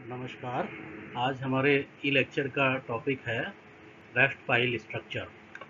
नमस्कार। आज हमारे ई लेक्चर का टॉपिक है वेफ्ट फाइल स्ट्रक्चर।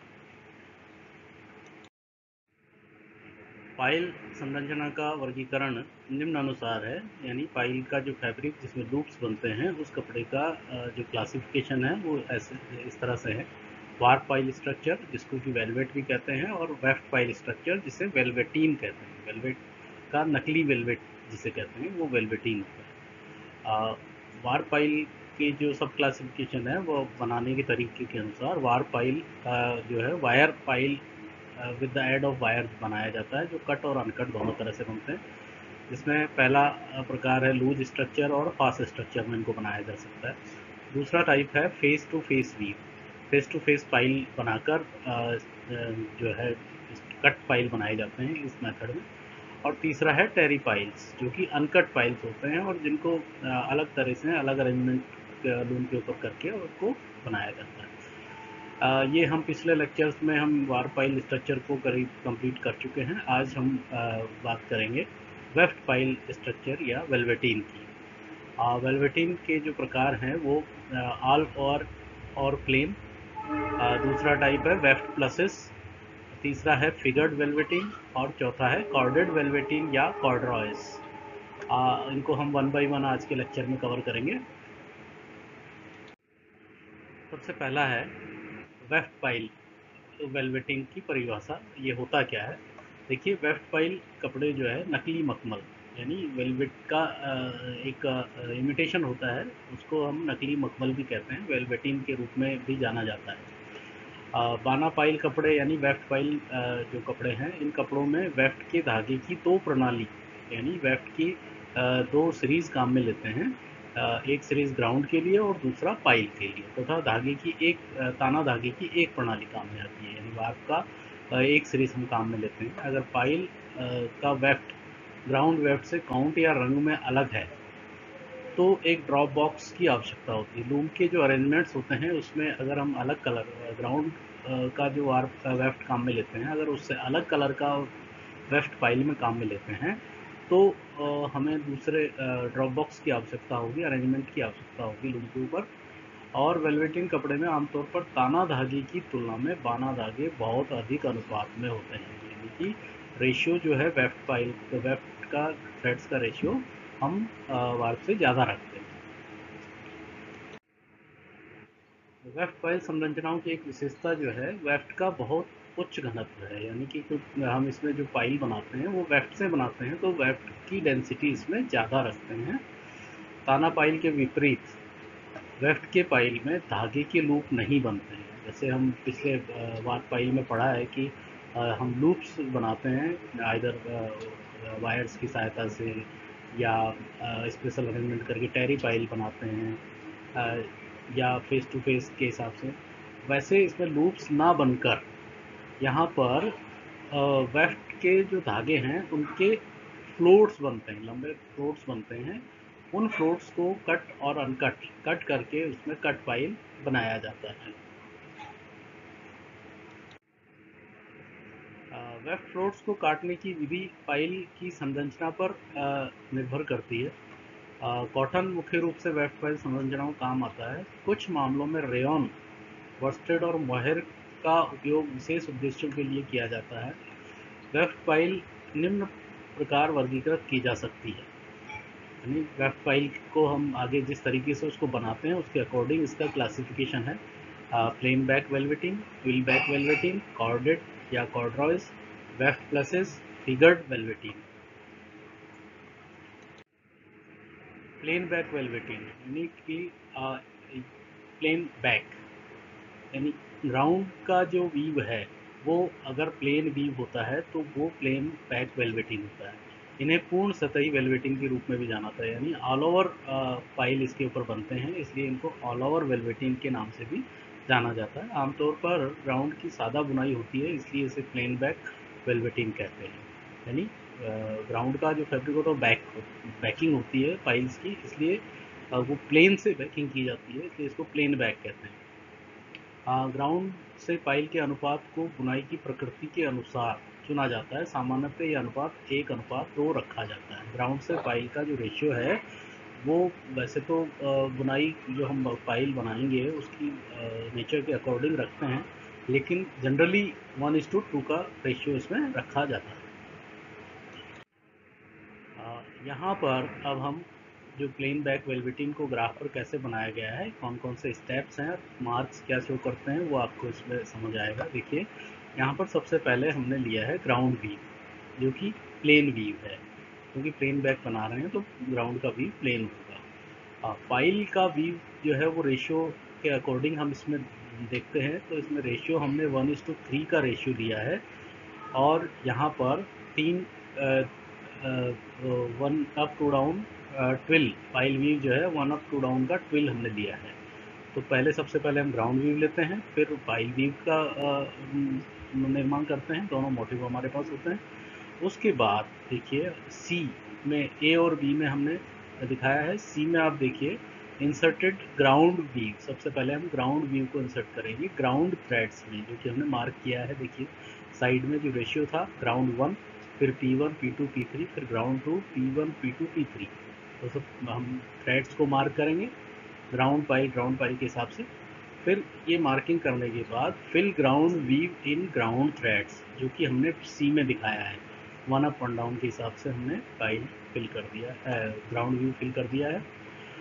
फाइल संरचना का वर्गीकरण निम्नानुसार है, यानी फाइल का जो फैब्रिक जिसमें लूप्स बनते हैं उस कपड़े का जो क्लासिफिकेशन है वो ऐसे इस तरह से है। वार्प फाइल स्ट्रक्चर, जिसको कि वेलवेट भी कहते हैं, और वेफ्ट फाइल स्ट्रक्चर जिसे वेलवेटीन कहते हैं। वेलवेट का नकली वेलवेट जिसे कहते हैं वो वेलवेटीन होता है। वार फाइल की जो सब क्लासिफिकेशन है वो बनाने के तरीके के अनुसार वार फाइल का जो है wire pile with the aid of wire बनाया जाता है, जो कट और अनकट दोनों तरह से बनते हैं। जिसमें पहला प्रकार है लूज स्ट्रक्चर और फास्ट स्ट्रक्चर में इनको बनाया जा सकता है। दूसरा टाइप है face to face weave. Face to face pile बनाकर जो है कट फाइल बनाए जाते हैं इस मेथड में। और तीसरा है टेरी फाइल्स, जो कि अनकट फाइल्स होते हैं और जिनको अलग तरह से अलग अरेंजमेंट लूम के ऊपर करके उसको बनाया जाता है। ये हम पिछले लेक्चर्स में हम वार फाइल स्ट्रक्चर को करीब कंप्लीट कर चुके हैं। आज हम बात करेंगे वेफ्ट फाइल स्ट्रक्चर या वेलवेटीन की। वेलवेटीन के जो प्रकार हैं वो आल और प्लेन, दूसरा टाइप है वेफ्ट प्लसेस, तीसरा है फिगर्ड वेलवेटीन, और चौथा है कॉर्डेड वेलवेटीन या कॉर्डरॉयस। इनको हम वन बाय वन आज के लेक्चर में कवर करेंगे। सबसे पहला है वेफ्ट फाइल वेलवेटिंग की परिभाषा। ये होता क्या है, देखिए वेफ्ट फाइल कपड़े जो है नकली मखमल यानी वेलवेट का एक इमिटेशन होता है, उसको हम नकली मखमल भी कहते हैं, वेलवेटिन के रूप में भी जाना जाता है। बाना पाइल कपड़े यानी वेफ्ट फाइल जो कपड़े हैं, इन कपड़ों में वेफ्ट के धागे की दो प्रणाली यानी वेफ्ट की दो सीरीज़ काम में लेते हैं। एक सीरीज़ ग्राउंड के लिए और दूसरा पाइल के लिए, तथा धागे की एक ताना धागे की एक प्रणाली काम में आती है, यानी वार्प का एक सीरीज़ हम काम में लेते हैं। अगर पाइल का वेफ्ट ग्राउंड वेफ्ट से काउंट या रंग में अलग है तो एक ड्रॉप बॉक्स की आवश्यकता होती है। लूम के जो अरेंजमेंट्स होते हैं उसमें अगर हम अलग कलर ग्राउंड का जो वार्प वेफ्ट काम में लेते हैं, अगर उससे अलग कलर का वेफ्ट फाइल में काम में लेते हैं तो हमें दूसरे ड्रॉप बॉक्स की आवश्यकता होगी, अरेंजमेंट की आवश्यकता होगी लूम के ऊपर। और वेलवेटिन कपड़े में आमतौर पर ताना धागे की तुलना में बाना धागे बहुत अधिक अनुपात में होते हैं, यानी कि रेशियो जो है वेफ्ट फाइल वेफ्ट का थ्रेड्स का रेशियो हम वार्प से ज़्यादा रखते हैं। वेफ्ट फाइल संरचनाओं की एक विशेषता जो है वेफ्ट का बहुत उच्च घनत्व है, यानी कि हम इसमें जो फाइल बनाते हैं वो वेफ्ट से बनाते हैं तो वेफ्ट की डेंसिटी इसमें ज़्यादा रखते हैं। ताना पाइल के विपरीत वेफ्ट के पाइल में धागे के लूप नहीं बनते हैं। जैसे हम पिछले वार पाइल में पढ़ा है कि हम लूप्स बनाते हैं आइदर वायर्स की सहायता से या स्पेशल अरेंजमेंट करके टेरी पाइल बनाते हैं या फेस टू फेस के हिसाब से। वैसे इसमें लूप्स ना बनकर यहाँ पर वेफ्ट के जो धागे हैं उनके फ्लोट्स बनते हैं, लंबे फ्लोट्स बनते हैं। उन फ्लोट्स को कट और अनकट कट करके उसमें कट फाइल बनाया जाता है। वेफ्ट फ्लोट्स को काटने की विधि फाइल की संरचना पर निर्भर करती है। कॉटन मुख्य रूप से वेफ्ट फाइल संरचनाओं काम आता है। कुछ मामलों में रेयॉन, वर्स्टेड और मोहर का उपयोग विशेष उद्देश्यों के लिए किया जाता है। वेफ्ट फाइल निम्न प्रकार वर्गीकृत की जा सकती है, यानी वेफ्ट फाइल को हम आगे जिस तरीके से उसको बनाते हैं उसके अकॉर्डिंग इसका क्लासिफिकेशन है। Plain back velveteen, twill back velveteen, corded या corduroys, weft plushes, figured velveteen. Plain back velveteen यानी कि प्लेन बैक यानी ग्राउंड का जो वीव है वो अगर प्लेन वीव होता है तो वो प्लेन बैक वेलवेटिंग होता है। इन्हें पूर्ण सतही वेलवेटिंग के रूप में भी जाना था, यानी ऑल ओवर फाइल इसके ऊपर बनते हैं, इसलिए इनको ऑल ओवर वेलवेटिंग के नाम से भी जाना जाता है। आमतौर पर ग्राउंड की सादा बुनाई होती है, इसलिए इसे प्लेन बैक वेलवेटिंग कहते हैं। यानी ग्राउंड का जो फैब्रिक होता है बैकिंग होती है फाइल्स की, इसलिए वो प्लेन से बैकिंग की जाती है, इसलिए इसको प्लेन बैक कहते हैं। ग्राउंड से पाइल के अनुपात को बुनाई की प्रकृति के अनुसार चुना जाता है। सामान्यतः ये अनुपात 1:2 रखा जाता है। ग्राउंड से पाइल का जो रेशियो है वो वैसे तो बुनाई जो हम पाइल बनाएंगे उसकी नेचर के अकॉर्डिंग रखते हैं, लेकिन जनरली 1:2 का रेशियो इसमें रखा जाता है। यहाँ पर अब हम जो प्लेन बैक वेलवेटिन को ग्राफ पर कैसे बनाया गया है, कौन कौन से स्टेप्स हैं, मार्क्स क्या शो करते हैं, वो आपको इसमें समझ आएगा। देखिए यहाँ पर सबसे पहले हमने लिया है ग्राउंड वीव, जो कि प्लेन वीव है, क्योंकि प्लेन बैक बना रहे हैं तो ग्राउंड का वीव प्लेन होगा। फाइल का वीव जो है वो रेशियो के अकॉर्डिंग हम इसमें देखते हैं, तो इसमें रेशियो हमने 1:3 का रेशियो लिया है, और यहाँ पर तीन one up two down twill pile weave जो है 1:2 डाउन का ट्विल हमने लिया है। तो पहले सबसे पहले हम ग्राउंड व्यू लेते हैं, फिर फाइल व्यू का निर्माण करते हैं, दोनों मोटिव हमारे पास होते हैं। उसके बाद देखिए सी में, ए और बी में हमने दिखाया है, सी में आप देखिए इंसर्टेड ग्राउंड व्यू, सबसे पहले हम ग्राउंड व्यू को इंसर्ट करेंगे ग्राउंड थ्रेड्स में, जो कि हमने मार्क किया है। देखिए साइड में जो रेशियो था ग्राउंड 1, फिर P1 P2 P3, फिर ग्राउंड 2 P1 P2 P3, तो सब हम थ्रेड्स को मार्क करेंगे ग्राउंड पाइल के हिसाब से। फिर ये मार्किंग करने के बाद fill ground weave in ground threads, जो कि हमने सी में दिखाया है, 1 अप 1 डाउन के हिसाब से हमने पाइल फिल कर दिया, ग्राउंड व्यू फिल कर दिया है।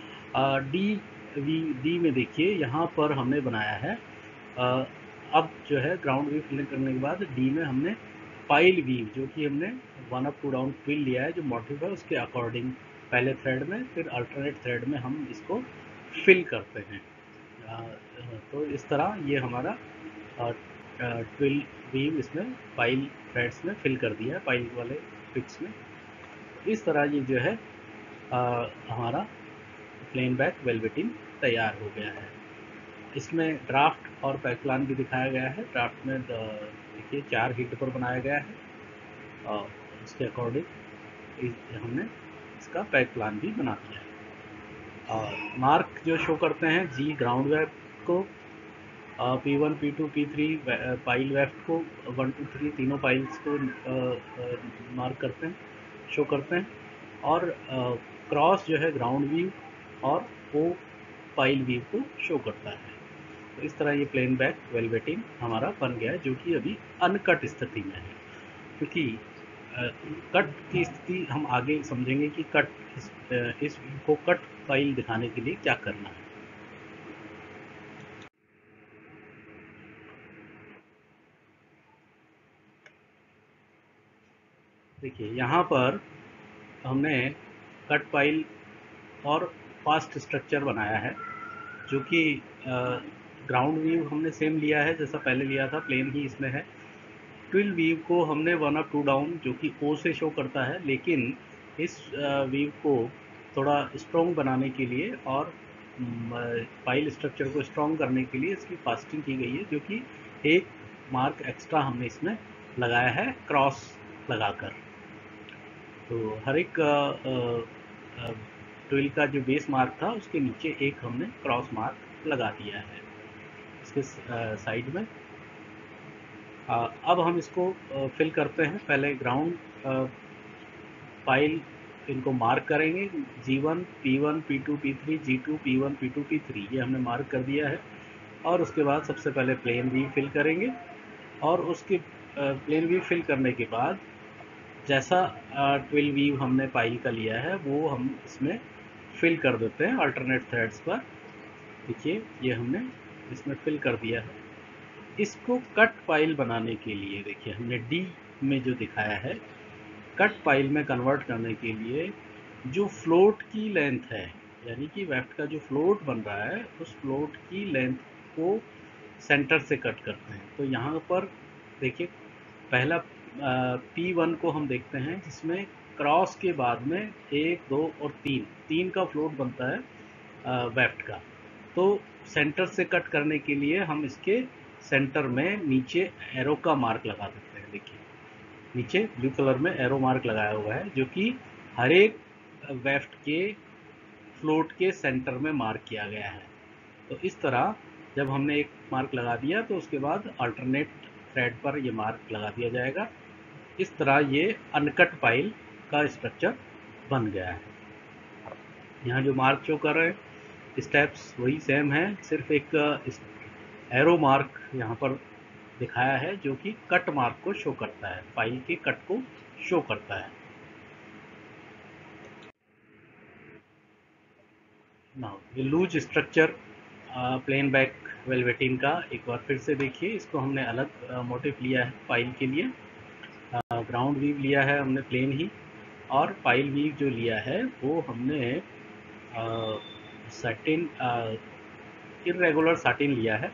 डी में देखिए यहाँ पर हमने बनाया है, अब जो है ग्राउंड व्यू फिलिंग करने के बाद डी में हमने पाइल व्यू, जो कि हमने 1 अप 2 डाउन फिल लिया है, जो मोटिव है उसके अकॉर्डिंग पहले थ्रेड में, फिर अल्टरनेट थ्रेड में हम इसको फिल करते हैं। तो इस तरह ये हमारा ट्विल वीव इसमें पाइल थ्रेड्स में फिल कर दिया है, पाइल वाले पिक्स में। इस तरह ये जो है हमारा प्लेन बैक वेलवेटिन तैयार हो गया है। इसमें ड्राफ्ट और पैक प्लान भी दिखाया गया है। ड्राफ्ट में देखिए 4 हीट पर बनाया गया है, और उसके अकॉर्डिंग हमने इसका पैक प्लान भी बना दिया है। और मार्क जो शो करते हैं जी ग्राउंड वेब को, P1 P2 P3 pile weft को 1 2 3 तीनों पाइल्स को मार्क करते हैं, शो करते हैं, और क्रॉस जो है ग्राउंड व्यू और ओ पाइल व्यू को शो करता है। तो इस तरह ये प्लेन बैक वेलवेटिन हमारा बन गया है, जो कि अभी अनकट स्थिति में है, क्योंकि कट की स्थिति हम आगे समझेंगे कि कट इस को कट फाइल दिखाने के लिए क्या करना है। देखिए यहाँ पर हमने कट फाइल और फास्ट स्ट्रक्चर बनाया है, जो कि ग्राउंड व्यू हमने सेम लिया है जैसा पहले लिया था, प्लेन ही इसमें है। ट्विल व्यू को हमने 1 अप 2 डाउन, जो कि ओ से शो करता है, लेकिन इस व्यू को थोड़ा स्ट्रॉन्ग बनाने के लिए और फाइल स्ट्रक्चर को स्ट्रॉन्ग करने के लिए इसकी फास्टिंग की गई है, जो कि एक मार्क एक्स्ट्रा हमने इसमें लगाया है क्रॉस लगाकर। तो हर एक ट्विल का जो बेस मार्क था उसके नीचे एक हमने क्रॉस मार्क लगा दिया है इसके साइड में। अब हम इसको फिल करते हैं। पहले ग्राउंड फाइल इनको मार्क करेंगे, G1 P1 P2 P3 G2 P1 P2 P3, ये हमने मार्क कर दिया है। और उसके बाद सबसे पहले प्लेन व्यू फिल करेंगे, और उसके प्लेन व्यू फिल करने के बाद जैसा ट्विल व्यू हमने पाइल का लिया है वो हम इसमें फिल कर देते हैं अल्टरनेट थ्रेड्स पर। देखिए ये हमने इसमें फिल कर दिया है। इसको कट पाइल बनाने के लिए देखिए हमने डी में जो दिखाया है, कट पाइल में कन्वर्ट करने के लिए जो फ्लोट की लेंथ है, यानी कि वेफ्ट का जो फ्लोट बन रहा है उस फ्लोट की लेंथ को सेंटर से कट करते हैं। तो यहाँ पर देखिए पहला P1 को हम देखते हैं, जिसमें क्रॉस के बाद में 1 2 और 3 का फ्लोट बनता है वेफ्ट का। तो सेंटर से कट करने के लिए हम इसके सेंटर में नीचे एरो का मार्क लगा देते हैं। देखिए नीचे ब्लू कलर में एरो मार्क लगाया हुआ है, जो कि हर एक वेफ्ट के फ्लोट के सेंटर में मार्क किया गया है। तो इस तरह जब हमने एक मार्क लगा दिया तो उसके बाद अल्टरनेट थ्रेड पर ये मार्क लगा दिया जाएगा। इस तरह ये अनकट पाइल का स्ट्रक्चर बन गया है। यहाँ जो मार्क शो कर रहे हैं स्टेप्स वही सेम है, सिर्फ एक एरो मार्क यहाँ पर दिखाया है जो कि कट मार्क को शो करता है, फाइल के कट को शो करता है। नाउ ये loose structure plain back velveteen का एक बार फिर से देखिए, इसको हमने अलग मोटिव लिया है फाइल के लिए। ग्राउंड वीव लिया है हमने प्लेन ही, और फाइल वीव जो लिया है वो हमने सैटिन इरेगुलर सैटिन लिया है।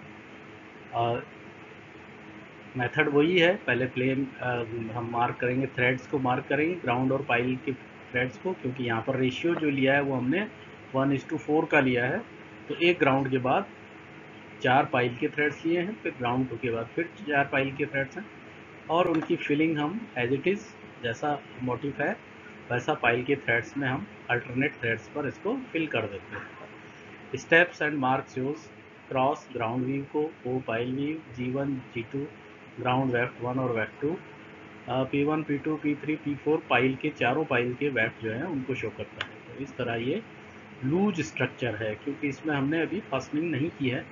मेथड वही है, पहले प्लेन हम मार्क करेंगे, थ्रेड्स को मार्क करेंगे ग्राउंड और पाइल के थ्रेड्स को, क्योंकि यहाँ पर रेशियो जो लिया है वो हमने 1:4 का लिया है। तो एक ग्राउंड के बाद 4 पाइल के थ्रेड्स लिए हैं, फिर ग्राउंड 2 के बाद फिर 4 पाइल के थ्रेड्स हैं, और उनकी फिलिंग हम एज इट इज़ जैसा मोटिव है वैसा पाइल के थ्रेड्स में हम अल्टरनेट थ्रेड्स पर इसको फिल कर देते हैं। Steps and marks use cross ground weave को, O pile weave, G1 G2 ground weft 1 और weft 2, P1 P2 P3 P4 pile के चारों पाइल के वेफ्ट जो हैं उनको शो करता है। तो इस तरह ये लूज स्ट्रक्चर है, क्योंकि इसमें हमने अभी फास्टनिंग नहीं की है।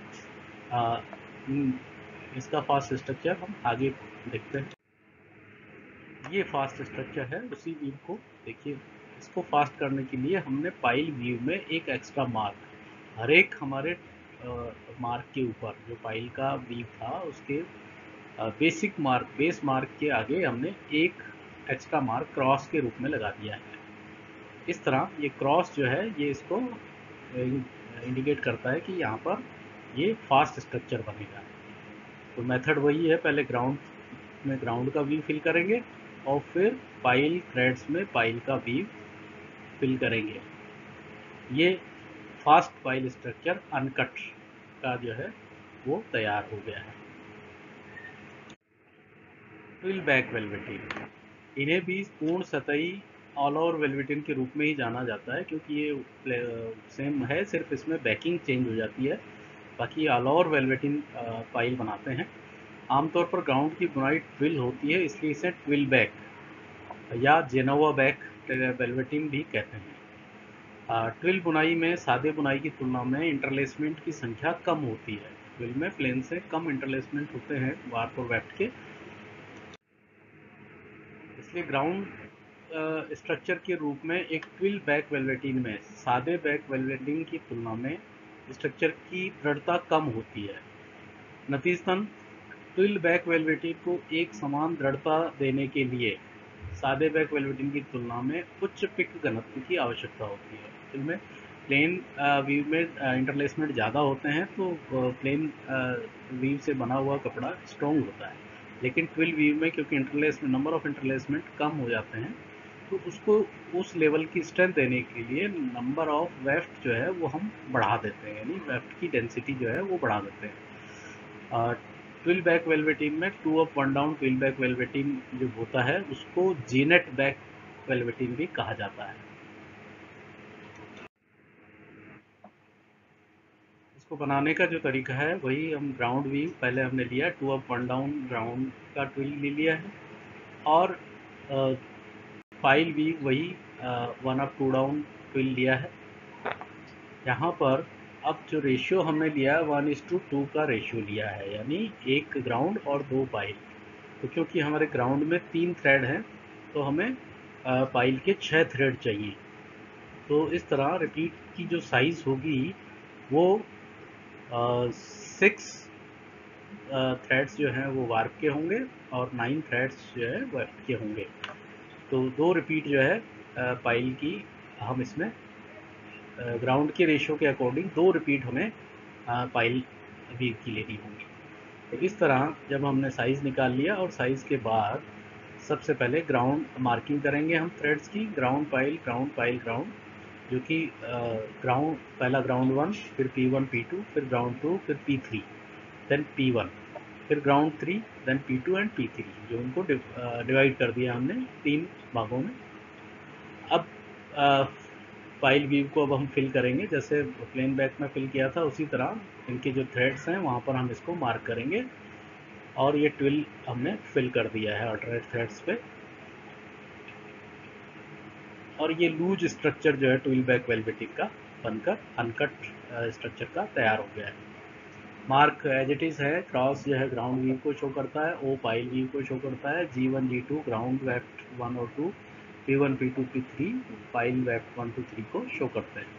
इसका फास्ट स्ट्रक्चर हम आगे देखते हैं। ये फास्ट स्ट्रक्चर है उसी वीव को देखिए। इसको फास्ट करने के लिए हमने पाइल वीव में एक एक्स्ट्रा मार्क, हर एक हमारे मार्क के ऊपर जो पाइल का वीव था उसके बेसिक मार्क, बेस मार्क के आगे हमने एक एक्स्ट्रा मार्क क्रॉस के रूप में लगा दिया है। इस तरह ये क्रॉस जो है ये इसको इंडिकेट करता है कि यहाँ पर ये फास्ट स्ट्रक्चर बनेगा। तो मेथड वही है, पहले ग्राउंड में ग्राउंड का व्यू फिल करेंगे और फिर पाइल थ्रेड्स में पाइल का व्यू फिल करेंगे। ये फास्ट पाइल स्ट्रक्चर अनकट का जो है वो तैयार हो गया है। ट्विल बैक वेलवेटिन, इन्हें भी पूर्ण सतही ऑल ओवर वेलवेटिन के रूप में ही जाना जाता है, क्योंकि ये सेम है, सिर्फ इसमें बैकिंग चेंज हो जाती है, बाकी ऑल ओवर वेलवेटिन पाइल बनाते हैं। आमतौर पर ग्राउंड की बुनाई ट्विल होती है, इसलिए इसे ट्विल बैक या जेनोवा बैक वेलवेटिन भी कहते हैं। ट्विल बुनाई में सादे बुनाई की तुलना में इंटरलेसमेंट की संख्या कम होती है। ट्विल में प्लेन से कम इंटरलेसमेंट होते हैं वार्प और वेफ्ट के, इसलिए ग्राउंड स्ट्रक्चर के रूप में एक ट्विल बैक वेलवेटिन में सादे बैक वेलवेटिन की तुलना में स्ट्रक्चर की दृढ़ता कम होती है। नतीजतन ट्विल बैक वेलवेटिन को एक समान दृढ़ता देने के लिए सादे बैक वेलवेटिन की तुलना में उच्च पिक घनत्व की आवश्यकता होती है। इनमें प्लेन वीव में इंटरलेसमेंट ज़्यादा होते हैं, तो प्लेन वीव से बना हुआ कपड़ा स्ट्रॉन्ग होता है, लेकिन ट्विल वीव में क्योंकि इंटरलेसमेंट नंबर ऑफ इंटरलेसमेंट कम हो जाते हैं, तो उसको उस लेवल की स्ट्रेंथ देने के लिए नंबर ऑफ वेफ्ट जो है वो हम बढ़ा देते हैं, यानी वेफ्ट की डेंसिटी जो है वो बढ़ा देते हैं। ट्विल बैक वेलवेटिन में 2 up 1 down twill back velveteen जो होता है उसको जीनेट बैक वेलवेटिन भी कहा जाता है। इसको बनाने का जो तरीका है वही, हम ग्राउंड व्यू पहले हमने लिया 2 अप 1 डाउन ग्राउंड का ट्विल ले लिया है, और पाइल व्यू वही 1 अप 2 डाउन ट्विल लिया है। यहाँ पर अब जो रेशियो हमने लिया 1:2 का रेशियो लिया है, यानी एक ग्राउंड और 2 पाइल। तो क्योंकि हमारे ग्राउंड में 3 थ्रेड हैं, तो हमें पाइल के 6 थ्रेड चाहिए। तो इस तरह रिपीट की जो साइज़ होगी वो 6 थ्रेड्स जो हैं वो वार्प के होंगे और 9 थ्रेड्स जो है वेफ्ट के होंगे। तो 2 रिपीट जो है पाइल की हम इसमें ग्राउंड के रेशियो के अकॉर्डिंग 2 रिपीट हमें पाइल वीव की लेनी होगी। तो इस तरह जब हमने साइज़ निकाल लिया, और साइज़ के बाद सबसे पहले ग्राउंड मार्किंग करेंगे हम थ्रेड्स की, ग्राउंड पाइल ग्राउंड, जो कि ग्राउंड पहला ग्राउंड 1, फिर P1 P2, फिर ग्राउंड 2, फिर P3, देन P1, फिर ground 3, then P2 and P3, जो उनको डिवाइड कर दिया हमने 3 भागों में। अब पाइल वीव को अब हम फिल करेंगे, जैसे प्लेन बैक में फिल किया था उसी तरह इनके जो थ्रेड्स हैं वहाँ पर हम इसको मार्क करेंगे, और ये ट्विल हमने फिल कर दिया है अल्टरनेट थ्रेड्स पे। और ये लूज स्ट्रक्चर जो है ट्विल बैक वेलवेटिक का बनकर अनकट स्ट्रक्चर का तैयार हो गया है। मार्क एज इट इज़ है, क्रॉस जो है ग्राउंड वीव को शो करता है, ओ पाइल वीव को शो करता है, G1 G2 ग्राउंड वेक्ट 1 और 2, P1 P2 P3 पाइल वेक्ट 1 2 3 को शो करते हैं।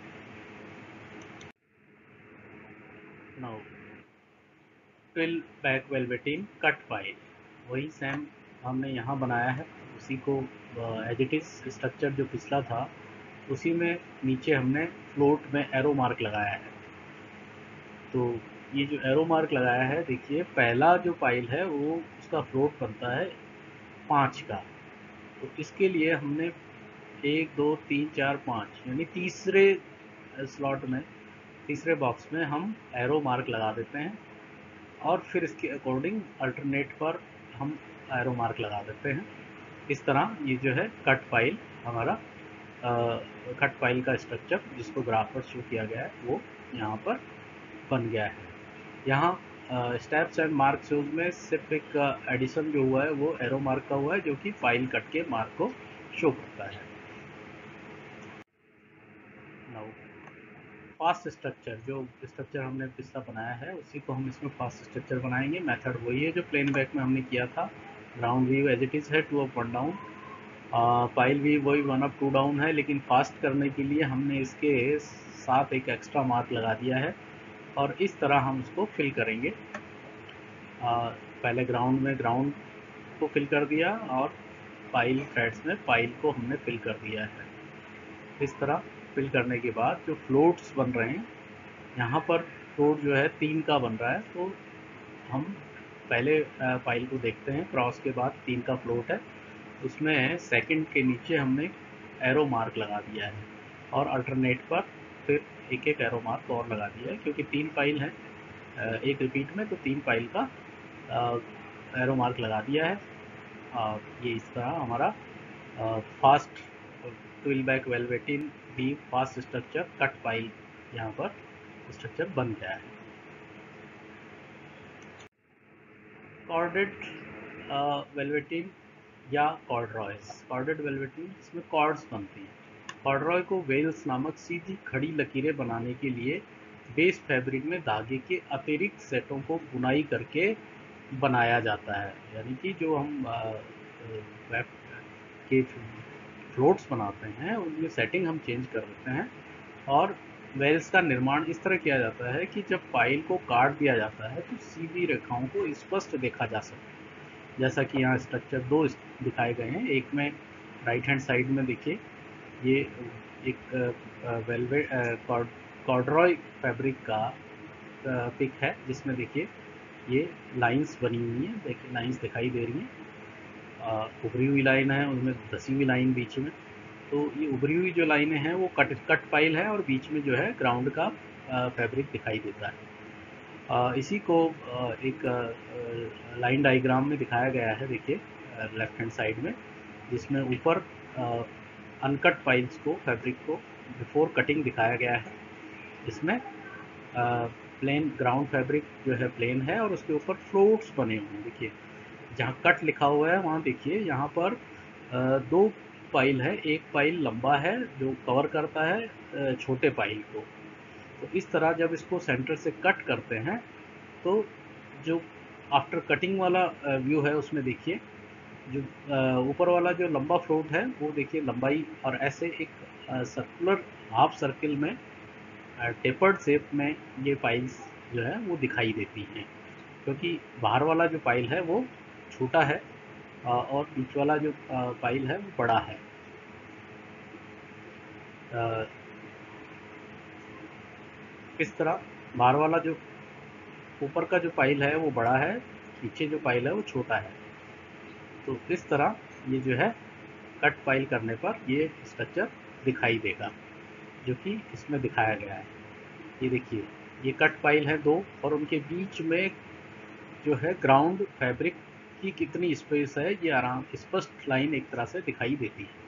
Now twill back velveteen cut pile, वही सेम हमने यहाँ बनाया है, उसी को एज इट इज़ स्ट्रक्चर जो पिछला था उसी में नीचे हमने फ्लोट में एरो मार्क लगाया है। तो ये जो एरो मार्क लगाया है, देखिए पहला जो पाइल है वो उसका फ्लोट बनता है 5 का। तो इसके लिए हमने 1 2 3 4 5 यानी तीसरे स्लॉट में, तीसरे बॉक्स में हम एरो मार्क लगा देते हैं और फिर इसके अकॉर्डिंग अल्टरनेट पर हम एरो मार्क लगा देते हैं। इस तरह ये जो है कट पाइल हमारा कट पाइल का स्ट्रक्चर जिसको ग्राफ पर शो किया गया है वो यहाँ पर बन गया है। यहाँ स्टेप्स एंड मार्क शोज में सिर्फ एक एडिशन जो हुआ है वो एरो मार्क का हुआ है, जो कि पाइल कट के मार्क को शो करता है। नाउ फास्ट स्ट्रक्चर, जो स्ट्रक्चर हमने पिछला बनाया है उसी को हम इसमें फास्ट स्ट्रक्चर बनाएंगे। मेथड वही है जो प्लेन बैक में हमने किया था। Ground weave as it is है 2 अप 1 डाउन, पाइल भी वही 1 अप 2 डाउन है, लेकिन फास्ट करने के लिए हमने इसके साथ एक एक्स्ट्रा मार्क लगा दिया है और इस तरह हम उसको फिल करेंगे। पहले ग्राउंड में ग्राउंड को फिल कर दिया और पाइल थ्रेड्स में पाइल को हमने फिल कर दिया है। इस तरह फिल करने के बाद जो फ्लोट्स बन रहे हैं, यहाँ पर फ्लोट जो है 3 का बन रहा है, तो हम पहले पाइल को देखते हैं। क्रॉस के बाद 3 का फ्लोट है, उसमें सेकंड के नीचे हमने एरो मार्क लगा दिया है और अल्टरनेट पर फिर एक एक एरो मार्क और लगा दिया है, क्योंकि 3 पाइल है एक रिपीट में, तो 3 पाइल का एरो मार्क लगा दिया है। ये इस तरह हमारा fast twill back velveteen the fast structure cut pile यहाँ पर स्ट्रक्चर बन गया है। कॉर्डेड वेलवेटिन या कॉर्डरॉयज, कॉर्डेड वेलवेटिन जिसमें कॉर्ड्स बनती हैं। कॉर्डरॉय को वेल्स नामक सीधी खड़ी लकीरें बनाने के लिए बेस फैब्रिक में धागे के अतिरिक्त सेटों को बुनाई करके बनाया जाता है। यानी कि जो हम वेब के फ्लोट्स बनाते हैं उनमें सेटिंग हम चेंज कर देते हैं और वेल्स का निर्माण इस तरह किया जाता है कि जब पाइल को काट दिया जाता है तो सीधी रेखाओं को स्पष्ट देखा जा सके। जैसा कि यहाँ स्ट्रक्चर 2 दिखाए गए हैं। एक में राइट हैंड साइड में देखिए ये एक वेलवेट कॉर्डरॉय फैब्रिक का पिक है, जिसमें देखिए ये लाइंस बनी हुई हैं, देखिए लाइंस दिखाई दे रही हैं, उभरी हुई लाइन है, उनमें धसी हुई लाइन बीच में। तो ये उभरी हुई जो लाइनें हैं वो कट पाइल है और बीच में जो है ग्राउंड का फैब्रिक दिखाई देता है। इसी को एक लाइन डायग्राम में दिखाया गया है, देखिए लेफ्ट हैंड साइड में, जिसमें ऊपर अनकट पाइल्स को, फैब्रिक को बिफोर कटिंग दिखाया गया है। इसमें प्लेन ग्राउंड फैब्रिक जो है प्लेन है और उसके ऊपर फ्लोट्स बने हुए हैं। देखिए जहाँ कट लिखा हुआ है वहाँ देखिए यहाँ पर 2 पाइल है, एक पाइल लंबा है जो कवर करता है छोटे पाइल को। तो इस तरह जब इसको सेंटर से कट करते हैं तो जो आफ्टर कटिंग वाला व्यू है उसमें देखिए जो ऊपर वाला जो लंबा फ्लोट है वो देखिए लंबाई, और ऐसे एक सर्कुलर हाफ सर्किल में टेपर्ड शेप में ये पाइल्स जो है वो दिखाई देती हैं, क्योंकि बाहर वाला जो पाइल है वो छोटा है और बीच वाला जो पाइल है वो बड़ा है। इस तरह बाहर वाला जो ऊपर का जो पाइल है वो बड़ा है, पीछे जो पाइल है वो छोटा है। तो इस तरह ये जो है कट पाइल करने पर ये स्ट्रक्चर दिखाई देगा जो कि इसमें दिखाया गया है। ये देखिए ये कट पाइल है 2 और उनके बीच में जो है ग्राउंड फैब्रिक की कितनी स्पेस है ये आराम स्पष्ट लाइन एक तरह से दिखाई देती है।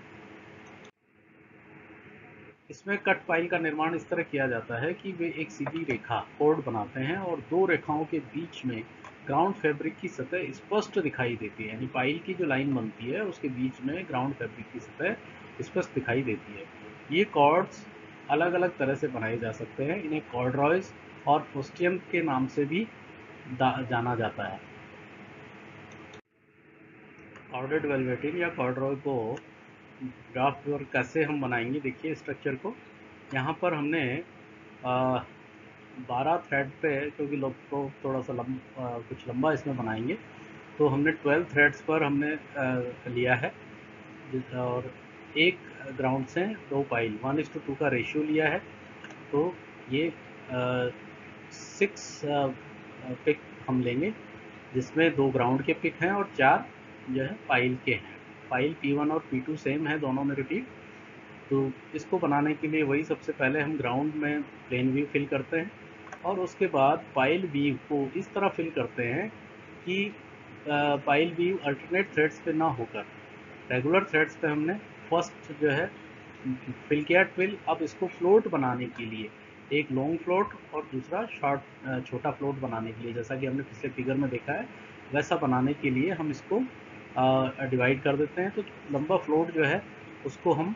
इसमें कट पाइल का निर्माण इस तरह किया जाता है कि वे एक सीधी रेखा कोड बनाते हैं और 2 रेखाओं के बीच में ग्राउंड फैब्रिक की सतह स्पष्ट दिखाई देती है। यानी पाइल की जो लाइन बनती है उसके बीच में ग्राउंड फैब्रिक की सतह स्पष्ट दिखाई देती है। ये कॉर्ड्स अलग अलग तरह से बनाए जा सकते हैं। इन्हें कॉर्डरॉयज और ओस्टियम के नाम से भी जाना जाता है। कॉर्डेड वेलवेटिन या कॉर्डरॉय को ड्राफ्ट वर्क कैसे हम बनाएंगे, देखिए स्ट्रक्चर को। यहाँ पर हमने 12 थ्रेड पे, क्योंकि लोग तो थोड़ा सा कुछ लंबा इसमें बनाएंगे, तो हमने 12 थ्रेड्स पर हमने लिया है। और एक ग्राउंड से 2 पाइल 1:2 का रेशियो लिया है। तो ये 6 पिक हम लेंगे, जिसमें 2 ग्राउंड के पिक हैं और 4 जो है पाइल के हैं। पाइल P1 और P2 सेम है दोनों में रिपीट। तो इसको बनाने के लिए वही, सबसे पहले हम ग्राउंड में प्लेन व्यू फिल करते हैं और उसके बाद पाइल व्यू को इस तरह फिल करते हैं कि पाइल व्यू अल्टरनेट थ्रेड्स पे ना होकर रेगुलर थ्रेड्स पे हमने फर्स्ट जो है फिल किया ट्विल। अब इसको फ्लोट बनाने के लिए एक लॉन्ग फ्लोट और दूसरा शॉर्ट छोटा फ्लोट बनाने के लिए, जैसा कि हमने पिछले फिगर में देखा है, वैसा बनाने के लिए हम इसको डिवाइड कर देते हैं। तो लंबा फ्लोट जो है उसको हम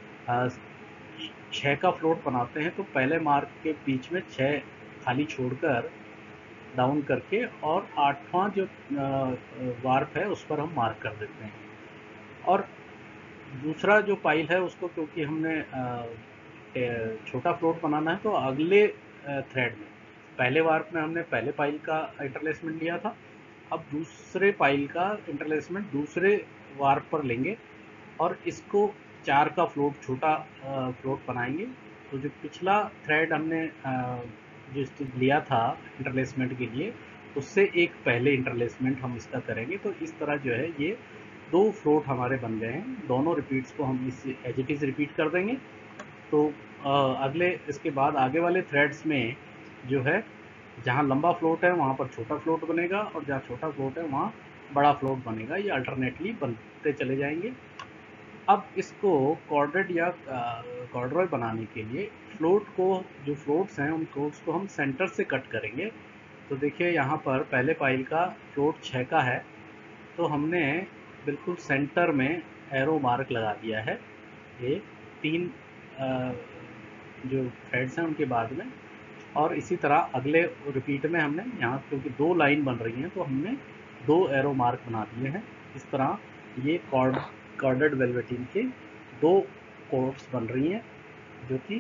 6 का फ्लोट बनाते हैं। तो पहले मार्क के बीच में 6 खाली छोड़कर डाउन करके और 8वां जो वार्प है उस पर हम मार्क कर देते हैं। और दूसरा जो पाइल है उसको, क्योंकि हमने छोटा फ्लोट बनाना है, तो अगले थ्रेड में, पहले वार्प में हमने पहले पाइल का इंटरलेसमेंट लिया था, अब दूसरे पाइल का इंटरलेसमेंट दूसरे वार्प पर लेंगे और इसको 4 का फ्लोट, छोटा फ्लोट बनाएंगे। तो जो पिछला थ्रेड हमने जो लिया था इंटरलेसमेंट के लिए, उससे एक पहले इंटरलेसमेंट हम इसका करेंगे। तो इस तरह जो है ये 2 फ्लोट हमारे बन गए हैं। दोनों रिपीट्स को हम इस एज इट इज़ रिपीट कर देंगे। तो अगले, इसके बाद आगे वाले थ्रेड्स में जो है, जहाँ लंबा फ्लोट है वहाँ पर छोटा फ्लोट बनेगा और जहाँ छोटा फ्लोट है वहाँ बड़ा फ्लोट बनेगा। ये अल्टरनेटली बनते चले जाएंगे। अब इसको कॉर्डेड या कॉर्डरॉय बनाने के लिए फ्लोट को, जो फ्लोट्स हैं उन फ्लोट्स को हम सेंटर से कट करेंगे। तो देखिए यहाँ पर पहले पाइल का फ्लोट 6 का है, तो हमने बिल्कुल सेंटर में एरो मार्क लगा दिया है। ये 3 जो थ्रेड्स हैं उनके बाद में, और इसी तरह अगले रिपीट में हमने यहाँ, क्योंकि 2 लाइन बन रही हैं, तो हमने 2 एरो मार्क बना दिए हैं। इस तरह ये कॉर्डेड वेलवेटिन के 2 कोट्स बन रही हैं, जो कि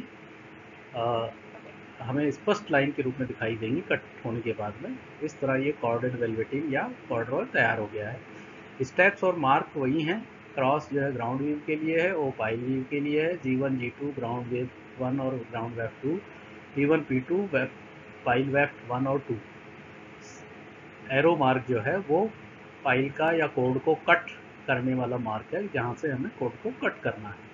हमें स्पष्ट लाइन के रूप में दिखाई देंगी कट होने के बाद में। इस तरह ये कॉर्डेड वेलवेटिन या कॉर्डरॉय तैयार हो गया है। स्टेप्स और मार्क वही हैं। क्रॉस जो है ग्राउंड वेव के लिए है, ओ पाइल वेव के लिए है, G1 G2 ग्राउंड वेव 1 और ground wave 2, P1 P2 pile wave 1 और 2। एरो मार्क जो है वो पाइल का या कोड को कट करने वाला मार्क है, जहाँ से हमें कोड को कट करना है।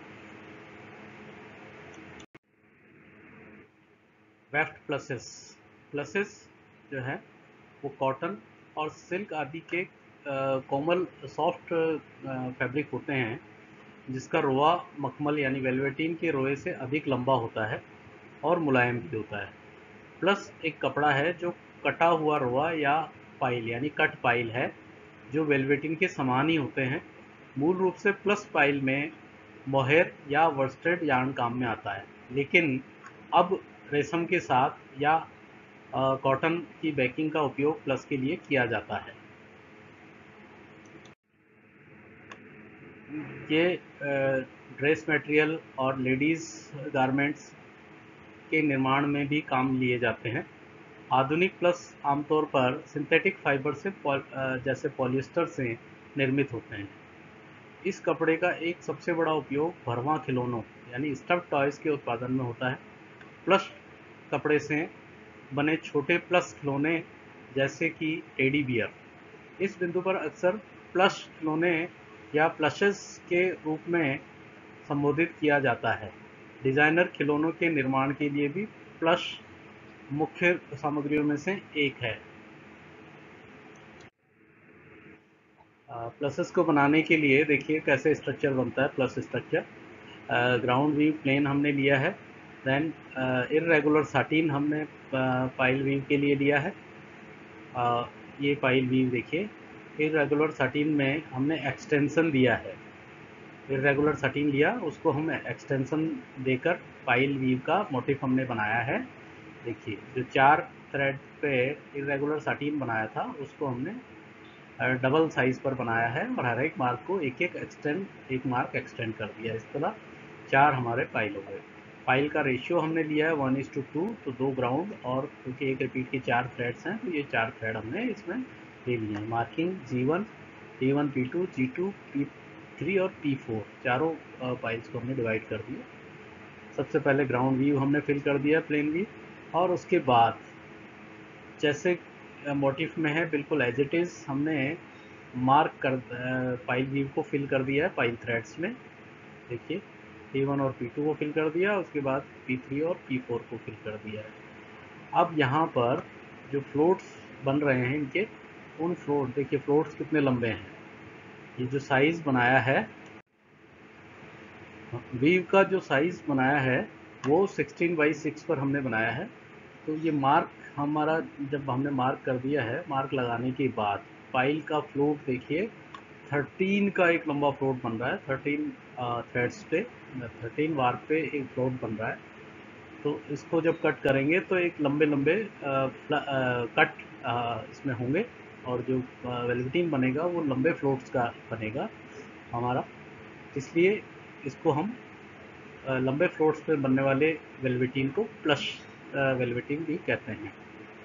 वेफ्ट प्लसेस, प्लसेस जो है वो कॉटन और सिल्क आदि के कोमल सॉफ्ट फैब्रिक होते हैं, जिसका रोआ मखमल यानी वेलवेटिन के रोए से अधिक लंबा होता है और मुलायम भी होता है। प्लस एक कपड़ा है जो कटा हुआ रोआ या पाइल यानी कट पाइल है, जो वेलवेटिन के समान ही होते हैं। मूल रूप से प्लस पाइल में मोहेर या वर्स्टेड यार्न काम में आता है, लेकिन अब रेशम के साथ या कॉटन की बैकिंग का उपयोग प्लस के लिए किया जाता है। ये ड्रेस मटेरियल और लेडीज़ गारमेंट्स के निर्माण में भी काम लिए जाते हैं। आधुनिक प्लस आमतौर पर सिंथेटिक फाइबर से जैसे पॉलिएस्टर से निर्मित होते हैं। इस कपड़े का एक सबसे बड़ा उपयोग भरवां खिलौनों यानी स्टफ्ड टॉयज़ के उत्पादन में होता है। प्लस कपड़े से बने छोटे प्लस खिलौने, जैसे कि टेडी बियर। इस बिंदु पर अक्सर प्लस खिलौने या प्लशेस के रूप में संबोधित किया जाता है। डिज़ाइनर खिलौनों के निर्माण के लिए भी प्लस मुख्य सामग्रियों में से एक है। प्लसेस को बनाने के लिए देखिए कैसे स्ट्रक्चर बनता है। Plush structure, ground weave plain हमने लिया है, देन इर्रेगुलर साटिन हमने पाइल वीव के लिए लिया है। ये पाइल वीव देखिए, इर्रेगुलर साटिन में हमने एक्सटेंशन दिया है। इरेगुलर सटीन लिया, उसको हम एक्सटेंशन देकर पाइल वीव का मोटिफ हमने बनाया है। देखिए जो 4 थ्रेड पे इरेगुलर सटीन बनाया था उसको हमने डबल साइज पर बनाया है और हर एक मार्क को एक मार्क एक्सटेंड कर दिया। इस तरह 4 हमारे पाइल हो गए। पाइल का रेशियो हमने लिया है 1:2, तो 2 ग्राउंड और क्योंकि एक रिपीट के 4 थ्रेड्स हैं तो ये 4 थ्रेड हमने इसमें ले लिए हैं। Marking G1, P1, P2, G2, P3 और P4 चारों पाइल्स को हमने डिवाइड कर दिया। सबसे पहले ग्राउंड व्यू हमने फिल कर दिया, प्लेन व्यू, और उसके बाद जैसे मोटिफ में है बिल्कुल एज इट इज़ हमने मार्क कर पाइल व्यू को फिल कर दिया है पाइल थ्रेड्स में। देखिए P1 और P2 को फिल कर दिया, उसके बाद P3 और P4 को फिल कर दिया है। अब यहाँ पर जो फ्लोट्स बन रहे हैं इनके, उन फ्लोट देखिए फ्लोट्स कितने लंबे हैं। ये जो साइज़ बनाया है वीव का, जो साइज़ बनाया है वो 16x6 पर हमने बनाया है। तो ये मार्क हमारा जब हमने मार्क कर दिया है, मार्क लगाने के बाद पाइल का फ्लोट देखिए 13 का एक लंबा फ्लोट बन रहा है। 13 थ्रेड्स पे 13 वार पे एक फ्लोट बन रहा है। तो इसको जब कट करेंगे तो एक लंबे लंबे कट इसमें होंगे और जो वेलवेटीन बनेगा वो लंबे फ्लोट्स का बनेगा हमारा। इसलिए इसको हम लंबे फ्लोट्स पे बनने वाले वेलवेटीन को प्लश वेलवेटीन भी कहते हैं।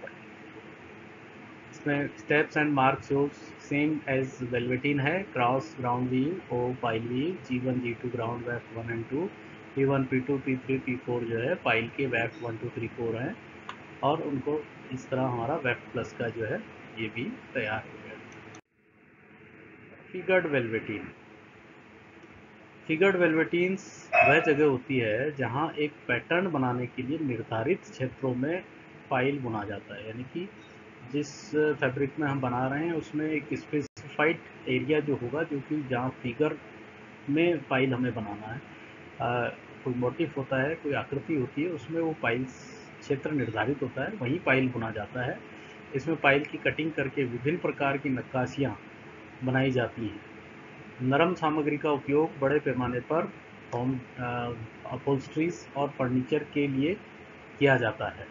इसमें steps and mark shows same as velveteen है। क्रॉस ग्राउंड व्यू, ओ pile view, G1 G2 ground weft 1 and 2, P1 P2 P3 P4 जो है पाइल के वेफ्ट 1 2 3 4 हैं और उनको इस तरह हमारा वेफ्ट प्लस का जो है ये भी तैयार हो गया। Figured velveteen. फिगर्ड वेलवेटीन्स वह जगह होती है जहाँ एक पैटर्न बनाने के लिए निर्धारित क्षेत्रों में पाइल बुना जाता है। यानी कि जिस फैब्रिक में हम बना रहे हैं उसमें एक स्पेसिफाइड एरिया जो होगा, जो कि जहाँ फिगर में पाइल हमें बनाना है। कोई मोटिफ होता है, कोई आकृति होती है, उसमें वो पाइल क्षेत्र निर्धारित होता है, वहीं पाइल बुना जाता है। इसमें पाइल की कटिंग करके विभिन्न प्रकार की नक्काशियाँ बनाई जाती हैं। नरम सामग्री का उपयोग बड़े पैमाने पर होम अपहोल्स्ट्रीज और फर्नीचर के लिए किया जाता है।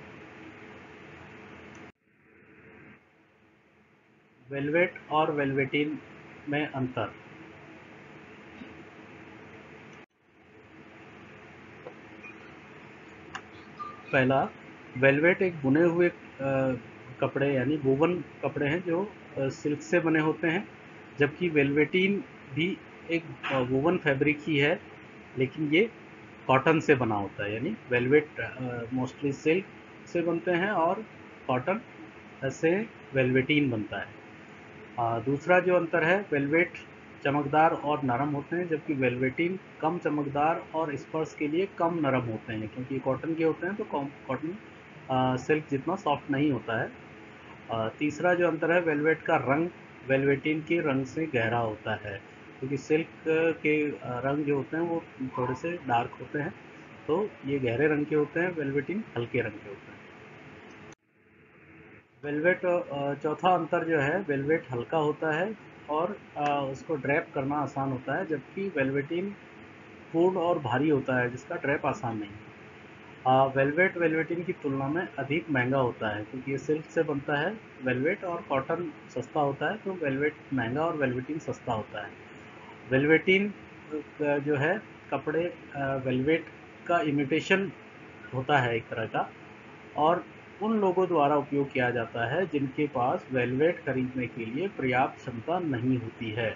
वेलवेट और वेलवेटीन में अंतर। पहला, वेलवेट एक बुने हुए कपड़े यानी वोवन कपड़े हैं जो सिल्क से बने होते हैं, जबकि वेलवेटीन भी एक वोवन फैब्रिक ही है लेकिन ये कॉटन से बना होता है। यानी वेलवेट मोस्टली सिल्क से बनते हैं और कॉटन से वेलवेटीन बनता है। दूसरा जो अंतर है, वेलवेट चमकदार और नरम होते हैं जबकि वेलवेटीन कम चमकदार और स्पर्श के लिए कम नरम होते हैं, क्योंकि कॉटन के होते हैं तो कॉटन सिल्क जितना सॉफ्ट नहीं होता है। तीसरा जो अंतर है, वेलवेट का रंग वेलवेटीन के रंग से गहरा होता है, क्योंकि सिल्क के रंग जो होते हैं वो थोड़े से डार्क होते हैं, तो ये गहरे रंग के होते हैं, वेलवेटीन हल्के रंग के होते हैं। वेलवेट चौथा अंतर जो है, वेलवेट हल्का होता है और उसको ड्रैप करना आसान होता है, जबकि वेलवेटीन पूर्ण और भारी होता है जिसका ड्रैप आसान नहीं है। वेलवेट वेलवेटीन की तुलना में अधिक महंगा होता है क्योंकि ये सिल्क से बनता है वेलवेट, और कॉटन सस्ता होता है, तो वेलवेट महंगा और वेलवेटीन सस्ता होता है। वेलवेटीन जो है कपड़े वेलवेट का इमिटेशन होता है एक तरह का, और उन लोगों द्वारा उपयोग किया जाता है जिनके पास वेलवेट खरीदने के लिए पर्याप्त क्षमता नहीं होती है।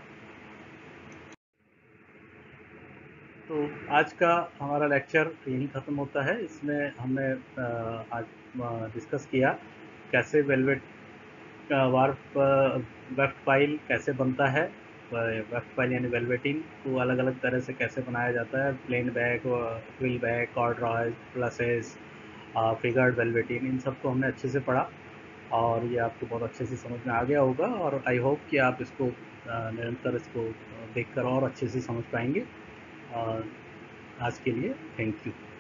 तो आज का हमारा लेक्चर यहीं ख़त्म होता है। इसमें हमने आज डिस्कस किया कैसे वेलवेट वार्प वेफ्ट पाइल कैसे बनता है, वेफ्ट पाइल यानी वेलवेटिन को अलग अलग तरह से कैसे बनाया जाता है, plain back, twill back, corduroy, plushes, figured velveteen, इन सबको हमने अच्छे से पढ़ा और ये आपको बहुत अच्छे से समझ में आ गया होगा, और आई होप कि आप इसको निरंतर इसको देखकर और अच्छे से समझ पाएंगे। आज के लिए थैंक यू।